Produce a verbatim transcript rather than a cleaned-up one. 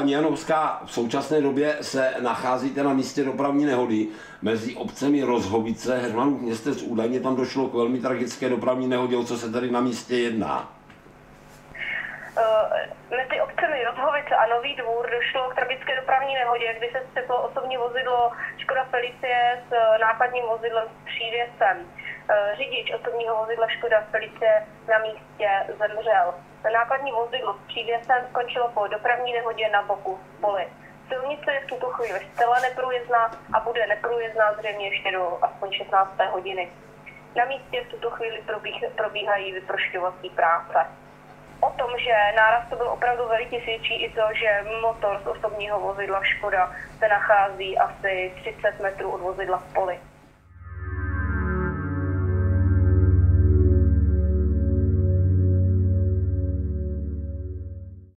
paní Janovská, v současné době se nacházíte na místě dopravní nehody mezi obcemi Rozhovice, Heřmanův Městec. Údajně tam došlo k velmi tragické dopravní nehodě. O co se tady na místě jedná? Mezi obcemi Rozhovice a Nový Dvůr došlo k tragické dopravní nehodě, kdy se střetlo osobní vozidlo Škoda Felicie s nákladním vozidlem s přívěsem. Řidič osobního vozidla Škoda Felicie na místě zemřel. Nákladní vozidlo s přívěsem skončilo po dopravní nehodě na boku v poli. Silnice je v tuto chvíli zcela neprůjezdná a bude neprůjezdná zřejmě ještě do aspoň šestnácté hodiny. Na místě v tuto chvíli probíhají vyprošťovací práce. O tom, že náraz to byl opravdu veliký, svědčí i to, že motor z osobního vozidla Škoda se nachází asi třicet metrů od vozidla v poli.